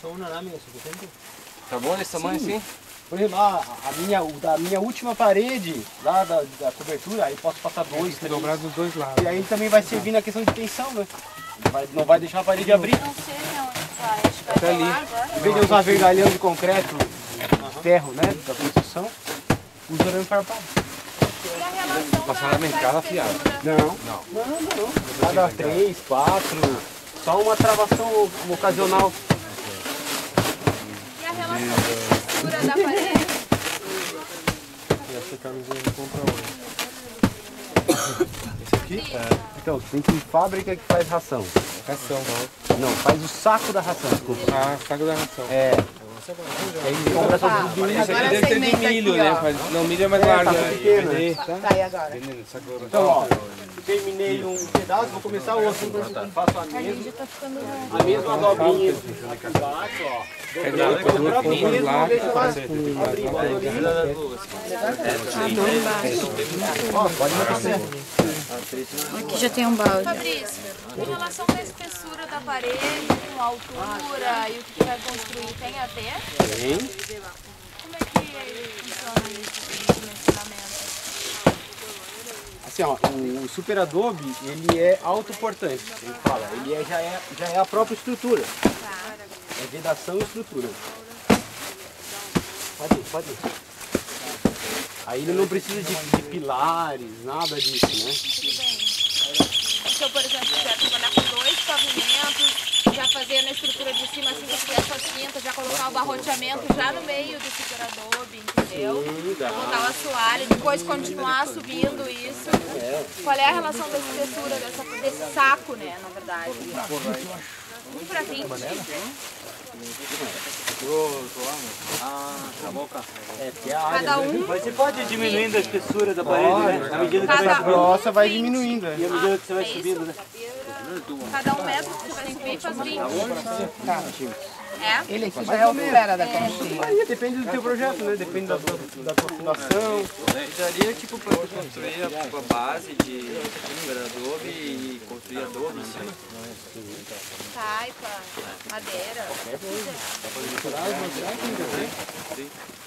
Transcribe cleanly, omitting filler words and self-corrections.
Tá bom desse tamanho assim? Por exemplo, da minha última parede, lá da cobertura, aí posso passar 2, 3. Dobrar dos dois lados. E aí também vai servir na questão de tensão, né? Não vai deixar a parede abrir. Não sei onde vai, acho que vai rolar agora. Em vez de usar vergalhão de concreto, ferro, né, da construção, usa arame farpado. E a relação Passar na mercado afiado. Não. Cada 3, 4, só uma travação ocasional. E a relação da espessura da parede? Essa camisinha não compra hoje. Esse aqui? Então, tem que ir fábrica que faz ração. Ração. Não, faz o saco da ração, desculpa. Ah, saco da ração. É. Aí compra essas Esse duas. aqui deve ser de milho, né? Não, milho é mais largo, tá né? pequena. Tá, e agora? Então, ó, terminei um pedaço, vou começar o outro. Faço a mesma dobrinha aqui embaixo, ó. Pode acontecer. Aqui já tem um balde. Fabrício, em relação à espessura da parede, com a altura e o que vai construir, tem a ver? Tem. Como é que funciona isso no dimensionamento? Assim, ó, o super adobe, ele é autoportante, ele fala, ele já é a própria estrutura. É vedação e estrutura. Pode ir. Aí ele não precisa de pilares, nada disso, né? Tudo bem. Se eu, por exemplo, quiser trabalhar com 2 pavimentos, já fazer na estrutura de cima, assim que eu fizer só tinta, já colocar o barroteamento já no meio do super adobe, entendeu? Colocar o assoalho, depois continuar subindo isso. Qual é a relação da espessura desse saco, né, na verdade? 1 para 20. Cada um. Mas você pode ir diminuindo a espessura da parede, né? À medida que Cada vai Grossa vai diminuindo. à medida que você vai É isso? subindo, né? Cada 1 metro que você vai subir faz 20. É? Ele aqui já é o fera da conchinha. Aí depende do teu projeto, né? Depende da tua fundação. Daria tipo para construir a base de super adobe e construir adobe em cima? Taipa, madeira. Dá pra misturar as materiais,